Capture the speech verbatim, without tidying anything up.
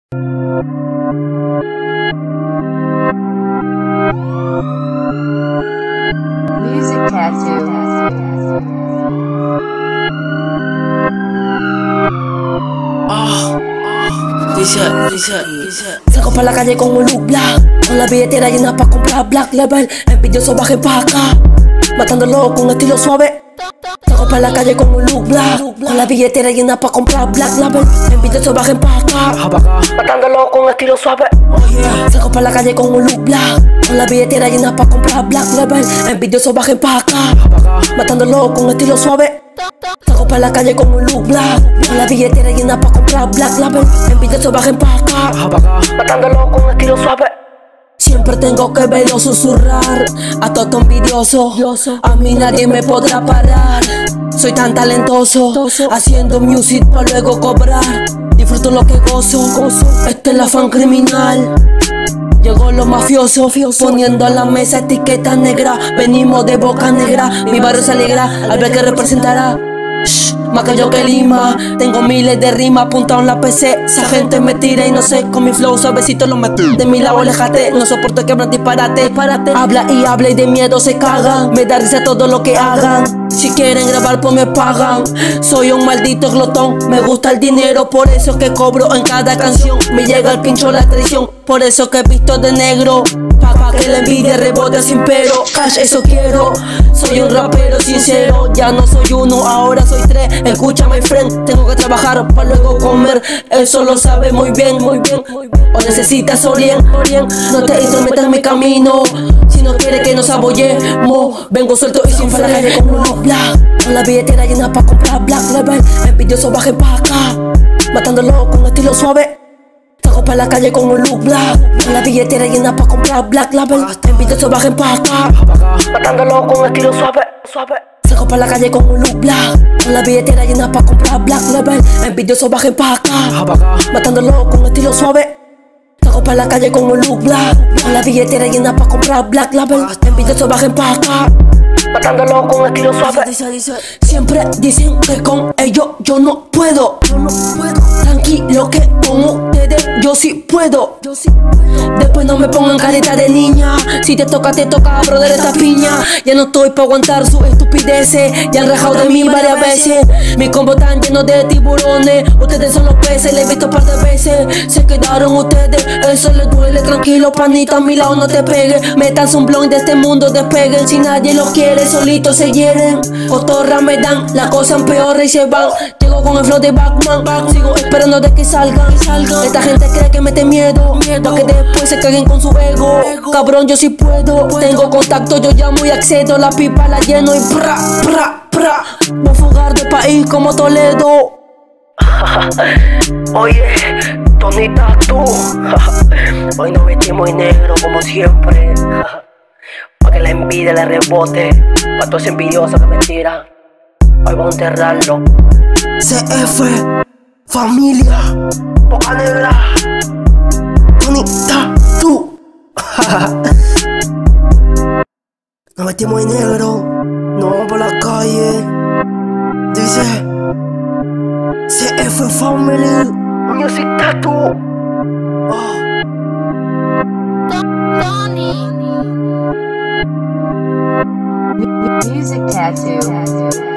Music Tattoo. Oh, dice, dice, dice. Salgo pa' la calle con un look black, con la billetera llena pa' comprar Black Level. Envidioso baje pa' acá, matándolo con estilo suave. Salgo pa' la calle con un look black, con la billetera llena pa' comprar Black Level. Envidioso baje pa' acá, matándolo con estilo suave. Salgo pa' la calle con un look black, con la billetera llena pa' comprar Black Level. Envidioso baje pa' acá, matándolo con estilo suave. Salgo pa' la calle con un look black, con la billetera llena pa' comprar Black Label. Envidiosos bajen pa' acá, matándolo con estilo suave. Siempre tengo que verlo susurrar a todo envidioso. A mí nadie me podrá parar. Soy tan talentoso, haciendo music pa' luego cobrar. Disfruto lo que gozo, esta es la fan criminal. Llegó los mafiosos, poniendo a la mesa etiqueta negra. Venimos de Boca Negra, mi barrio se alegra al ver que representará. Shh, más que yo que Lima, tengo miles de rimas apuntados en la P C. Esa gente me tira y no sé, con mi flow suavecito lo meto. De mi lado aléjate, no soporto que hablan disparate, disparate. Habla y habla y de miedo se cagan. Me da risa todo lo que hagan. Si quieren grabar pues me pagan. Soy un maldito glotón, me gusta el dinero, por eso que cobro en cada canción. Me llega el pincho la traición, por eso que he visto de negro. Pa' pa que la envidia rebote sin pero. Cash, eso quiero. Soy un rapero sincero, ya no soy uno, ahora soy tres. Escucha my friend, tengo que trabajar para luego comer. Eso lo sabe muy bien, muy bien. O necesitas orien, orien. No te intrometas en mi camino, si no quieres que nos abollemos. Vengo suelto y sin frenar como un look black, con la billetera llena pa' comprar Black Level. Envidiosos bajen pa' acá, matándolo con estilo suave. Salgo pa' la calle con un look black, con la billetera llena pa' comprar Black Label. Envidiosos bajen pa' acá, matándolo con estilo suave, suave. Salgo pa' la calle con un look black, con la billetera llena pa' comprar Black Label. Envidiosos bajen pa' acá, matándolo con estilo suave. Salgo pa' la calle con un look black, con la billetera llena pa' comprar Black Label. Envidiosos bajen pa' acá, matándolo con estilo suave. Siempre dicen que con ellos yo no puedo, yo no puedo. Tranquilo que con ustedes yo sí puedo, yo sí puedo. Después no me pongan careta de niña, si te toca te toca brother esta piña. Ya no estoy pa' aguantar sus estupideces, ya han rajado de mí varias veces. Mi combo tan lleno de tiburones, ustedes son los peces, les he visto par de veces. Se quedaron ustedes, eso les duele, tranquilo panita, a mi lado no te pegues. Metan un blog de este mundo, despeguen, si nadie lo quiere solitos se hieren. Cotorra me dan, la cosa empeora y se van. Llego con el flow de Batman, sigo esperando de que salgan, salgan. Esta gente cree que mete miedo, pa' que después se caguen con su ego. Cabrón, yo sí puedo, tengo contacto, yo llamo y accedo. La pipa la lleno y pra, pra, pra. Voy a fugar del país como Toledo. Oye, Tonita, tú. Hoy nos vestimos en negro como siempre, pa' que la envidia le rebote, pa' todos envidiosos que me tiran. Hoy vamos a enterrarlo. C F, familia, Boca Negra, Tonita, tú. Nos metimos en negro, nos vamos por la calle. Dice C F Family, Music Tattoo. Oh. Music Tattoo.